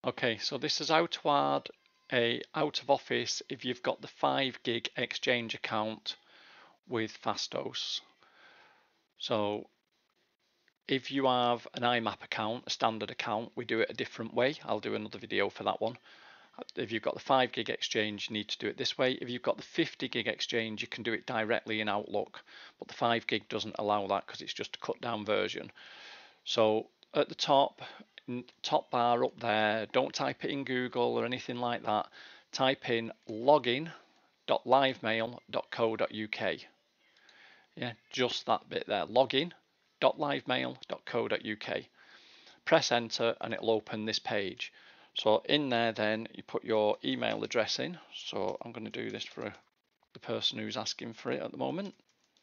Okay, so this is how to add a out of office if you've got the 5 gig Exchange account with Fastos. So if you have an IMAP account, a standard account, we do it a different way. I'll do another video for that one. If you've got the 5 gig Exchange, you need to do it this way. If you've got the 50 gig Exchange, you can do it directly in Outlook, but the 5 gig doesn't allow that because it's just a cut down version. So at the top bar up there, don't type it in Google or anything like that. Type in login.livemail.co.uk. Yeah, just that bit there. Login.livemail.co.uk. Press enter and it'll open this page. So in there then you put your email address in. So I'm going to do this for the person who's asking for it at the moment.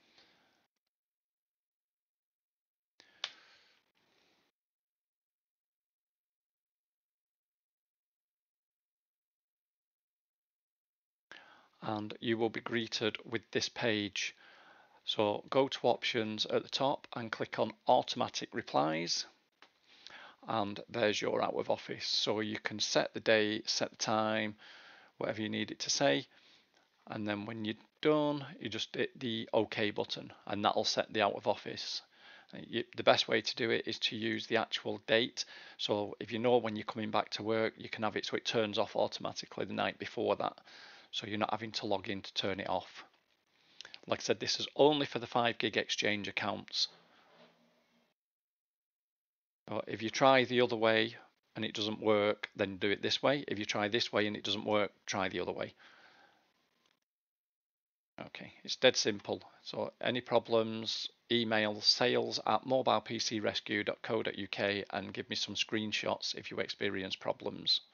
And you will be greeted with this page. So go to options at the top and click on automatic replies, and there's your out of office. So you can set the date, set the time, whatever you need it to say, and then when you're done you just hit the OK button and that'll set the out of office. The best way to do it is to use the actual date. So if you know when you're coming back to work, you can have it so it turns off automatically the night before that, so you're not having to log in to turn it off. Like I said, this is only for the 5 gig Exchange accounts. If you try the other way and it doesn't work, then do it this way. If you try this way and it doesn't work, try the other way. Okay, it's dead simple. So any problems, email sales@mobilepcrescue.co.uk and give me some screenshots if you experience problems.